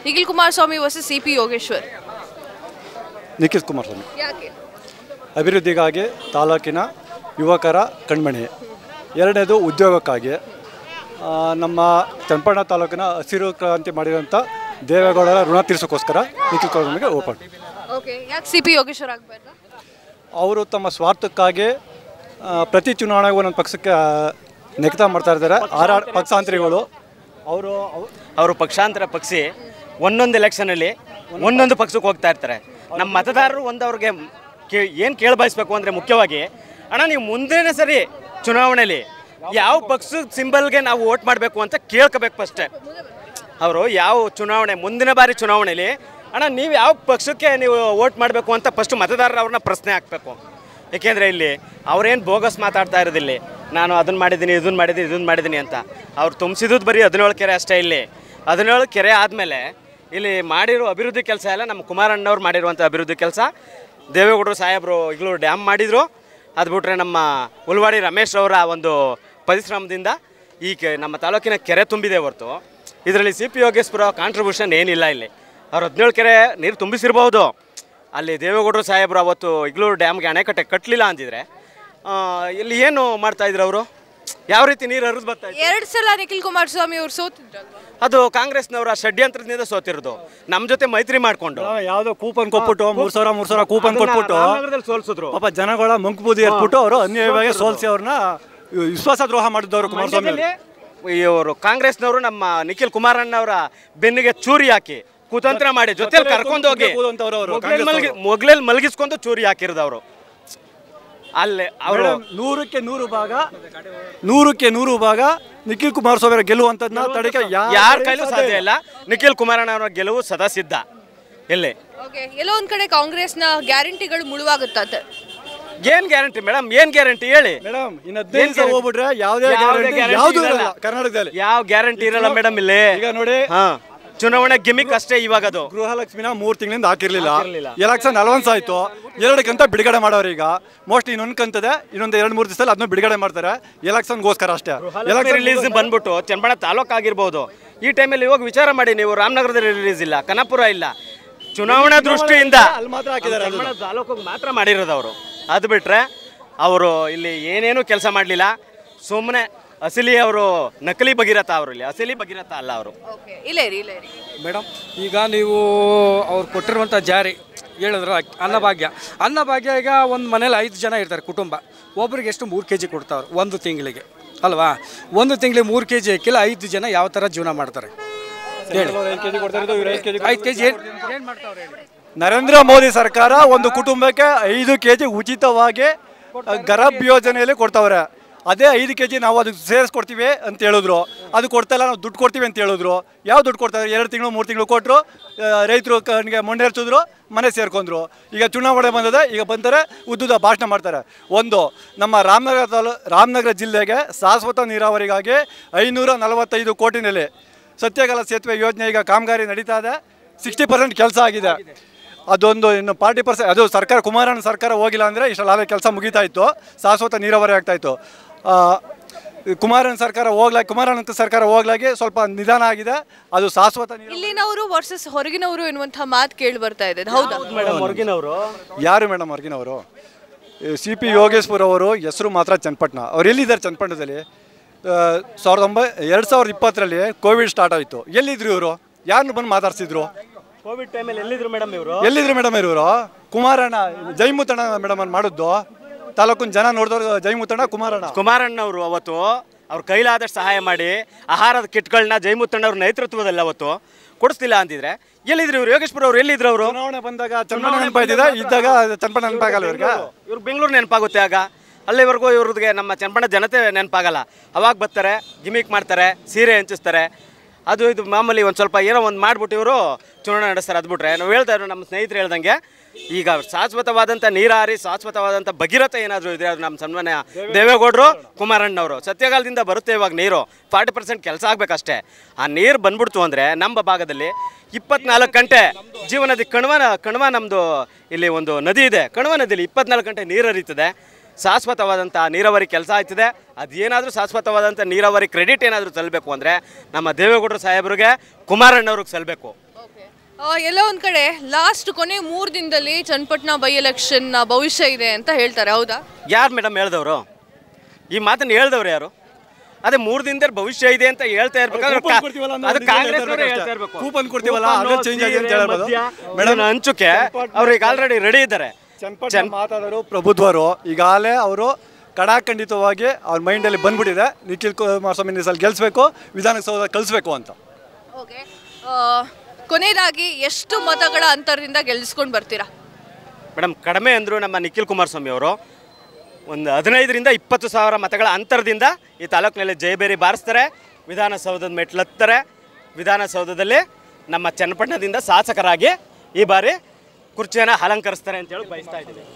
Nikhil Kumaraswamy versus C P. Yogeshwar. Nikhil Kumaraswamy. ಯಾಕೆ? ಅಭಿವೃದ್ಧಿಗಾಗಿ ತಾಲೂಕಿನ ಯುವಕರ ಕಣ್ಮಣಿ. ಎರಡನೇದು ಉದ್ಯೋಗಕ್ಕಾಗಿ. ನಮ್ಮ ಚನ್ನಪಟ್ಟಣ ತಾಲೂಕಿನ ಹಸಿರು ಕ್ರಾಂತಿ ಮಾಡಿರೋಂಥ ದೇವೇಗೌಡರ ಋಣ ತೀರಿಸೋಕ್ಕೋಸ್ಕರ ನಿಖಿಲ್ ಕುಮಾರಸ್ವಾಮಿಗೆ ಓಪನ್. ಓಕೆ, ಯಾಕೆ ಸಿ.ಪಿ. ಯೋಗೇಶ್ವರ್ ಆಗಬೇಕು? ಅವರು ತಮ್ಮ ಸ್ವಾರ್ಥಕ್ಕಾಗಿ ಪ್ರತಿ ಚುನಾವಣೆಗೂ ಒಂದೊಂದು ಪಕ್ಷಕ್ಕೆ ನೆಗೆತ ಮಾಡ್ತಾ ಇದ್ದಾರೆ. ಪಕ್ಷಾಂತರಿಗಳು ಅವರು ಪಕ್ಷಾಂತರ ಪಕ್ಷಿ ಒಂದೊಂದು ಎಲೆಕ್ಷನಲ್ಲಿ ಒಂದೊಂದು ಪಕ್ಷಕ್ಕೆ ಹೋಗ್ತಾ ಇರ್ತಾರೆ. ನಮ್ಮ ಮತದಾರರು ಅವ್ರಿಗೆ ಏನು ಕೇಳಬಯಸಬೇಕು ಅಂದರೆ ಮುಖ್ಯವಾಗಿ, ಅಣ್ಣ ನೀವು ಮುಂದಿನ ಸರಿ ಚುನಾವಣೆಯಲ್ಲಿ ಯಾವ ಪಕ್ಷದ ಸಿಂಬಲ್ಗೆ ನಾವು ವೋಟ್ ಮಾಡಬೇಕು ಅಂತ ಕೇಳ್ಕೋಬೇಕು ಫಸ್ಟೇ. ಅವರು ಯಾವ ಚುನಾವಣೆ ಮುಂದಿನ ಬಾರಿ ಚುನಾವಣೆಯಲ್ಲಿ ಅಣ್ಣ ನೀವು ಯಾವ ಪಕ್ಷಕ್ಕೆ ನೀವು ವೋಟ್ ಮಾಡಬೇಕು ಅಂತ ಫಸ್ಟು ಮತದಾರರು ಅವ್ರನ್ನ ಪ್ರಶ್ನೆ ಹಾಕಬೇಕು. ಏಕೆಂದರೆ ಇಲ್ಲಿ ಅವ್ರೇನು ಬೋಗಸ್ ಮಾತಾಡ್ತಾ ಇರೋದಿಲ್ಲ, ನಾನು ಅದನ್ನು ಮಾಡಿದ್ದೀನಿ ಇದನ್ನು ಮಾಡಿದ್ದೀನಿ ಅಂತ. ಅವ್ರು ತುಂಬಿಸಿದ್ದು ಬರೀ 17 ಕೆರೆ ಅಷ್ಟೇ. ಇಲ್ಲಿ 17 ಕೆರೆ ಆದಮೇಲೆ ಇಲ್ಲಿ ಮಾಡಿರೋ ಅಭಿವೃದ್ಧಿ ಕೆಲಸ ಎಲ್ಲ ನಮ್ಮ ಕುಮಾರಣ್ಣವ್ರು ಮಾಡಿರುವಂಥ ಅಭಿವೃದ್ಧಿ ಕೆಲಸ. ದೇವೇಗೌಡರು ಸಾಹೇಬರು ಇಗ್ಲೂರು ಡ್ಯಾಮ್ ಮಾಡಿದರು. ಅದು ಬಿಟ್ಟರೆ ನಮ್ಮ ಉಲ್ವಾಡಿ ರಮೇಶ್ ಅವರ ಒಂದು ಪರಿಶ್ರಮದಿಂದ ಈ ನಮ್ಮ ತಾಲೂಕಿನ ಕೆರೆ ತುಂಬಿದೆ ಹೊರತು ಇದರಲ್ಲಿ ಸಿ.ಪಿ. ಯೋಗೇಶ್ವರ ಕಾಂಟ್ರಿಬ್ಯೂಷನ್ ಏನಿಲ್ಲ. ಇಲ್ಲಿ ಅವ್ರು 17 ಕೆರೆ ನೀರು ತುಂಬಿಸಿರ್ಬೋದು. ಅಲ್ಲಿ ದೇವೇಗೌಡರು ಸಾಹೇಬರು ಅವತ್ತು ಇಗ್ಲೂರು ಡ್ಯಾಮ್ಗೆ ಅಣೆಕಟ್ಟೆ ಕಟ್ಟಲಿಲ್ಲ ಅಂತಿದ್ರೆ ಇಲ್ಲಿ ಏನು ಮಾಡ್ತಾಯಿದ್ರು ಅವರು? ಯಾವ ರೀತಿ ನೀರು ಹರಿದು ಬರ್ತಾ ಇತ್ತು? 2 ಸಲ ನಿಖಿಲ್ ಕುಮಾರಸ್ವಾಮಿ ಅವರು ಸೋತಿದ್ರಲ್ವಾ? ಅದು ಕಾಂಗ್ರೆಸ್ನವರ ಷಡ್ಯಂತ್ರದಿಂದ ಸೋತಿರೋದು. ನಮ್ಮ ಜೊತೆ ಮೈತ್ರಿ ಮಾಡಿಕೊಂಡು ಯಾವುದೋ ಕೂಪನ್ ಕೊಟ್ಬಿಟ್ಟು 3,000 ಕೂಪನ್ ಕೊಟ್ಬಿಟ್ಟು ಸೋಲ್ಸಿದ್ರು. ಪಾಪ ಜನಗಳ ಮಂಕುಬೂದಿ ಎತ್ಬಿಟ್ಟು ಅವರು ಅನ್ಯಾಯವಾಗಿ ಸೋಲಿಸಿ ಅವ್ರನ್ನ ವಿಶ್ವಾಸ ದ್ರೋಹ ಮಾಡಿದ್ದವರು ಕುಮಾರಸ್ವಾಮಿ. ಇವರು ಕಾಂಗ್ರೆಸ್ನವರು ನಮ್ಮ ನಿಖಿಲ್ ಕುಮಾರಣ್ಣವರ ಬೆನ್ನಿಗೆ ಚೂರಿ ಹಾಕಿ ಕುತಂತ್ರ ಮಾಡಿ ಜೊತೆಲಿ ಕರ್ಕೊಂಡೋಗಿ ಮೊಗ್ಲಲ್ಲಿ ಮಲಗಿಸ್ಕೊಂಡು ಚೂರಿ ಹಾಕಿರೋದವರು. ಅಲ್ಲೇ ಅವರು 100ಕ್ಕೆ 100 ಭಾಗ ನಿಖಿಲ್ ಕುಮಾರಸ್ವಾಮಿ ಗೆಲ್ಲುವಂಥದ್ದನ್ನ ತಡೆಗೆ ಯಾರ ಕೈಲೂ ಸಾಧ್ಯ ಇಲ್ಲ. ನಿಖಿಲ್ ಕುಮಾರಣ್ಣವರ ಗೆಲುವು ಸದಾ ಸಿದ್ಧ. ಎಲ್ಲೇ ಎಲ್ಲೋ ಒಂದ್ ಕಡೆ ಕಾಂಗ್ರೆಸ್ನ ಗ್ಯಾರಂಟಿಗಳು ಮುಳುವಾಗುತ್ತದೆ. ಏನ್ ಗ್ಯಾರಂಟಿ ಮೇಡಮ್? ಏನ್ ಗ್ಯಾರಂಟಿ ಹೇಳಿ ಮೇಡಮ್? ಇನ್ನು 15 ದಿವಸ ಹೋಗ್ಬಿಟ್ರೆ ಯಾವುದೇ ಯಾವುದು ಇರಲ್ಲ ಕರ್ನಾಟಕದಲ್ಲಿ. ಯಾವ ಗ್ಯಾರಂಟಿ ಇರಲ್ಲ ಮೇಡಮ್ ಇಲ್ಲಿ. ಈಗ ನೋಡಿ, ಚುನಾವಣೆ ಗಿಮಿಕ್ ಅಷ್ಟೇ. ಇವಾಗ ಅದು ಗೃಹಲಕ್ಷ್ಮಿನ 3 ತಿಂಗಳಿಂದ ಹಾಕಿರ್ಲಿಲ್ಲ. ಎಲೆಕ್ಷನ್ ಅಲೌನ್ಸ್ ಆಯ್ತು, 2 ಕಂತ ಬಿಡುಗಡೆ ಮಾಡೋರು. ಈಗ ಮೋಸ್ಟ್ಲಿ ಇನ್ನೊಂದು ಕಂತದೆ, ಇನ್ನೊಂದು 2-3 ದಿವಸದಲ್ಲಿ ಅದನ್ನ ಬಿಡುಗಡೆ ಮಾಡ್ತಾರೆ ಎಲೆಕ್ಷನ್ಗೋಸ್ಕರ ಅಷ್ಟೇ. ರಿಲೀಸ್ ಬಂದ್ಬಿಟ್ಟು ಚನ್ನಪಟ್ಟಣ ತಾಲೂಕು ಆಗಿರ್ಬೋದು. ಈ ಟೈಮಲ್ಲಿ ಇವಾಗ ವಿಚಾರ ಮಾಡಿ ನೀವು, ರಾಮನಗರದಲ್ಲಿ ರಿಲೀಸ್ ಇಲ್ಲ, ಕನಪುರ ಇಲ್ಲ. ಚುನಾವಣಾ ದೃಷ್ಟಿಯಿಂದ ತಾಲೂಕಿಗೆ ಮಾತ್ರ ಮಾಡಿರೋದು ಅವರು. ಅದು ಬಿಟ್ರೆ ಅವರು ಇಲ್ಲಿ ಏನೇನು ಕೆಲಸ ಮಾಡಲಿಲ್ಲ. ಸುಮ್ಮನೆ ಅಸಲಿ ಅವರು ನಕಲಿ ಭಗೀರಥ. ಅವರು ಇಲ್ಲಿ ಅಸಲಿ ಭಗೀರಥ ಅಲ್ಲ ಅವರು. ಮೇಡಮ್, ಈಗ ನೀವು ಅವ್ರು ಕೊಟ್ಟಿರುವಂಥ ಜಾರಿ ಹೇಳಿದ್ರು ಅನ್ನಭಾಗ್ಯ. ಈಗ ಒಂದು ಮನೇಲಿ 5 ಜನ ಇರ್ತಾರೆ ಕುಟುಂಬ. ಒಬ್ರಿಗೆ ಎಷ್ಟು 3 kg ಕೊಡ್ತಾವ್ರು ಒಂದು ತಿಂಗಳಿಗೆ ಅಲ್ವಾ? ಒಂದು ತಿಂಗಳಿಗೆ 3 kg ಹಾಕಿಲ್ಲ 5 ಜನ ಯಾವ ಥರ ಜೀವನ ಮಾಡ್ತಾರೆ ಹೇಳಿ? 5 kg ಏನು ಮಾಡ್ತಾವ್ರೆ ಹೇಳಿ? ನರೇಂದ್ರ ಮೋದಿ ಸರ್ಕಾರ ಒಂದು ಕುಟುಂಬಕ್ಕೆ 5 kg ಉಚಿತವಾಗಿ ಗರ್ಭ ಯೋಜನೆಯಲ್ಲಿ ಕೊಡ್ತಾವ್ರೆ. ಅದೇ 5 kg ನಾವು ಅದಕ್ಕೆ ಸೇರಿಸ್ಕೊಡ್ತೀವಿ ಅಂತ ಹೇಳಿದ್ರು. ಅದು ಕೊಡ್ತಾಯಿಲ್ಲ, ನಾವು ದುಡ್ಡು ಕೊಡ್ತೀವಿ ಅಂತ ಹೇಳಿದ್ರು. ಯಾವ ದುಡ್ಡು ಕೊಡ್ತಾರೆ? 2 ತಿಂಗಳು 3 ತಿಂಗಳು ಕೊಟ್ಟರು, ರೈತರು ಕಣ್ಣಿಗೆ ಮೊನ್ನೆ ಹರ್ಚಿದ್ರು, ಮನೆ ಸೇರ್ಕೊಂಡ್ರು. ಈಗ ಚುನಾವಣೆ ಬಂದಿದೆ, ಈಗ ಬಂದರೆ ಉದ್ದುದ ಭಾಷಣ ಮಾಡ್ತಾರೆ. ಒಂದು ನಮ್ಮ ರಾಮನಗರ ಜಿಲ್ಲೆಗೆ ಶಾಶ್ವತ ನೀರಾವರಿಗಾಗಿ 545 ಕೋಟಿನಲ್ಲಿ ಸತ್ಯಕಾಲ ಸೇತುವೆ ಯೋಜನೆ ಈಗ ಕಾಮಗಾರಿ ನಡೀತಾ ಇದೆ. 60% ಕೆಲಸ ಆಗಿದೆ. ಅದೊಂದು ಇನ್ನು 40%. ಅದು ಸರ್ಕಾರ, ಕುಮಾರಣ್ಣ ಸರ್ಕಾರ ಹೋಗಿಲ್ಲ ಅಂದರೆ ಇಷ್ಟೆಲ್ಲ ಕೆಲಸ ಮುಗಿತಾ ಇತ್ತು, ಶಾಶ್ವತ ನೀರಾವರಿ ಆಗ್ತಾಯಿತ್ತು. ಕುಮಾರಣ್ಣ ಸರ್ಕಾರ ಹೋಗ್ಲಾಗಿ ಸ್ವಲ್ಪ ನಿಧಾನ ಆಗಿದೆ. ಅದು ಶಾಶ್ವತ. ಇಲ್ಲಿನವರು ವರ್ಸಸ್ ಹೊರಗಿನವರು ಎನ್ನುವಂಥ ಮಾತು ಕೇಳಿ ಬರ್ತಾ ಇದೆ. ಹೌದಾ ಮೇಡಮ್? ಹೊರಗಿನವರು ಯಾರು ಮೇಡಮ್? ಹೊರಗಿನವರು ಸಿ.ಪಿ. ಯೋಗೇಶ್ವರ್ ಅವರು ಹೆಸರು ಮಾತ್ರ ಚನ್ನಪಟ್ಟಣ. ಅವ್ರು ಎಲ್ಲಿದ್ದಾರೆ ಚನ್ನಪಟ್ಟಣದಲ್ಲಿ? 2020ರಲ್ಲಿ ಕೋವಿಡ್ ಸ್ಟಾರ್ಟ್ ಆಯಿತು. ಎಲ್ಲಿದ್ರು ಇವರು? ಯಾರನ್ನು ಬಂದು ಮಾತಾಡ್ಸಿದ್ರು? ಕೋವಿಡ್ ಟೈಮಲ್ಲಿ ಎಲ್ಲಿದ್ರು ಮೇಡಮ್ ಇವರು? ಕುಮಾರಣ್ಣ ಜೈಮುತಣ್ಣ ಮೇಡಮ್ ಅನ್ನು ಮಾಡಿದ್ದು. ತಾಲೂಕಿನ ಜನ ನೋಡಿದವ್ರು ಜೈಮುತಣ್ಣ ಕುಮಾರಣ್ಣವರು ಅವತ್ತು ಅವ್ರ ಕೈಲಾದಷ್ಟು ಸಹಾಯ ಮಾಡಿ ಆಹಾರದ ಕಿಟ್ಗಳನ್ನ ಜೈಮುತ್ತಣ್ಣವ್ರ ನೇತೃತ್ವದಲ್ಲಿ ಅವತ್ತು ಕೊಡಿಸ್ತಿಲ್ಲ ಅಂತಿದ್ರೆ ಎಲ್ಲಿದ್ರು ಇವರು? ಯೋಗೇಶ್ವರ ಅವರು ಎಲ್ಲಿದ್ರು? ಅವರು ಚುನಾವಣೆ ಬಂದಾಗ ಚನ್ನಪಟ್ಟಣ ನೆನಪಾಯ್ತಿದೆ, ಇದ್ದಾಗ ಚನ್ನಪಟ್ಟಣ ನೆನಪಾಗಲ್ಲ ಇವ್ರಿಗೆ. ಇವ್ರು ಬೆಂಗಳೂರು ನೆನಪಾಗುತ್ತೆ. ಆಗ ಅಲ್ಲಿವರೆಗೂ ಇವ್ರಿಗೆ ನಮ್ಮ ಚನ್ನಪಟ್ಟಣ ಜನತೆ ನೆನಪಾಗಲ್ಲ. ಅವಾಗ ಬರ್ತಾರೆ, ಗಿಮಿಕ್ ಮಾಡ್ತಾರೆ, ಸೀರೆ ಹಂಚಿಸ್ತಾರೆ. ಅದು ಇದು ಮಾಮೂಲಿ ಒಂದು ಸ್ವಲ್ಪ ಏನೋ ಒಂದು ಮಾಡಿಬಿಟ್ಟು ಇವರು ಚುನಾವಣೆ ನಡೆಸ್ತಾರೆ. ಅದು ಬಿಟ್ರೆ ನಾವು ಹೇಳ್ತಾ ಇದ್ರು, ನಮ್ಮ ಸ್ನೇಹಿತರು ಹೇಳ್ದಂಗೆ ಈಗ ಶಾಶ್ವತವಾದಂಥ ನೀರಾರಿ, ಶಾಶ್ವತವಾದಂಥ ಭಗೀರಥ ಏನಾದರೂ ಇದ್ರೆ ಅದು ನಮ್ಮ ಸನ್ಮಾನ್ಯ ದೇವೇಗೌಡರು, ಕುಮಾರಣ್ಣವರು. ಸತ್ಯಕಾಲದಿಂದ ಬರುತ್ತೆ ಇವಾಗ ನೀರು. 40% ಕೆಲಸ ಆಗಬೇಕಷ್ಟೇ. ಆ ನೀರು ಬಂದ್ಬಿಡ್ತು ಅಂದರೆ ನಮ್ಮ ಭಾಗದಲ್ಲಿ 24 ಗಂಟೆ ಜೀವನದಿ ಕಣ್ವ ನಮ್ಮದು ಇಲ್ಲಿ ಒಂದು ನದಿ ಇದೆ. ಕಣ್ವ ನದಿಯಲ್ಲಿ 24 ಗಂಟೆ ನೀರು ಹರಿಯುತ್ತದೆ. ಶಾಶ್ವತವಾದಂಥ ನೀರಾವರಿ ಕೆಲಸ ಆಯ್ತದೆ. ಅದೇನಾದರೂ ಶಾಶ್ವತವಾದಂಥ ನೀರಾವರಿ ಕ್ರೆಡಿಟ್ ಏನಾದರೂ ಸಲ್ಲಬೇಕು ಅಂದರೆ ನಮ್ಮ ದೇವೇಗೌಡರು ಸಾಹೇಬರಿಗೆ, ಕುಮಾರಣ್ಣವ್ರಿಗೆ ಸಲ್ಲಬೇಕು. ಎಲ್ಲ ಒಂದ್ ಕಡೆ ಲಾಸ್ಟ್ ಕೊನೆ 3 ದಿನದಲ್ಲಿ ಚನ್ನಪಟ್ಟಣ ಬೈ ಎಲೆಕ್ಷನ್ ಭವಿಷ್ಯ ಇದೆ ಅಂತ ಹೇಳ್ತಾರೆ, ಹೌದಾ? ಯಾರು ಮೇಡಮ್ ಹೇಳ್ದವರು? ಈ ಮಾತನ್ನು ಹೇಳ್ದವ್ರು ಯಾರು? ಅದೇ 3 ದಿನದಲ್ಲಿ ಭವಿಷ್ಯ ಇದೆ ಅಂತ ಹೇಳ್ತಾ ಇರ್ಬೇಕಾದ್ರೆ ಅದು ಕಾಂಗ್ರೆಸ್ನವರೇ ಹೇಳ್ತಾ ಇರ್ಬೇಕು. ಕೂಪನ್ ಕೊಡ್ತೀವಲ್ಲ ಅದು ಚೇಂಜ್ ಆಗಿದೆ ಅಂತ ಹೇಳ್ಬೋದು ಮೇಡಮ್. ಹಂಚುಕೆ ಅವ್ರು ಈಗ ಆಲ್ರೆಡಿ ರೆಡಿ ಇದ್ದಾರೆ. ಮಾತಾಡೋರು ಪ್ರಬುದ್ಧವರು ಈಗಾಗಲೇ ಅವರು ಕಡಾಖಂಡಿತವಾಗಿ ಅವ್ರ ಮೈಂಡಲ್ಲಿ ಬಂದ್ಬಿಟ್ಟಿದೆ, ನಿಖಿಲ್ ಕುಮಾರಸ್ವಾಮಿ ಸಲ ಗೆಲ್ಲಿಸ್ಬೇಕು, ವಿಧಾನಸೌಧ ಕಳಿಸ್ಬೇಕು ಅಂತ. ಓಕೆ, ಕೊನೆಯದಾಗಿ ಎಷ್ಟು ಮತಗಳ ಅಂತರದಿಂದ ಗೆಲ್ಲಿಸ್ಕೊಂಡು ಬರ್ತೀರಾ ಮೇಡಮ್? ಕಡಿಮೆ ಅಂದರು ನಮ್ಮ ನಿಖಿಲ್ ಕುಮಾರಸ್ವಾಮಿ ಅವರು ಒಂದು 15ರಿಂದ 20 ಸಾವಿರ ಮತಗಳ ಅಂತರದಿಂದ ಈ ತಾಲೂಕಿನಲ್ಲಿ ಜಯಬೇರಿ ಬಾರಿಸ್ತಾರೆ, ವಿಧಾನಸೌಧದ ಮೆಟ್ಲತ್ತಾರೆ. ವಿಧಾನಸೌಧದಲ್ಲಿ ನಮ್ಮ ಚನ್ನಪಟ್ಟಣದಿಂದ ಶಾಸಕರಾಗಿ ಈ ಬಾರಿ ಕುರ್ಚಿಯನ್ನು ಅಲಂಕರಿಸ್ತಾರೆ ಅಂತೇಳಿ ಬಯಸ್ತಾ ಇದ್ದೀವಿ.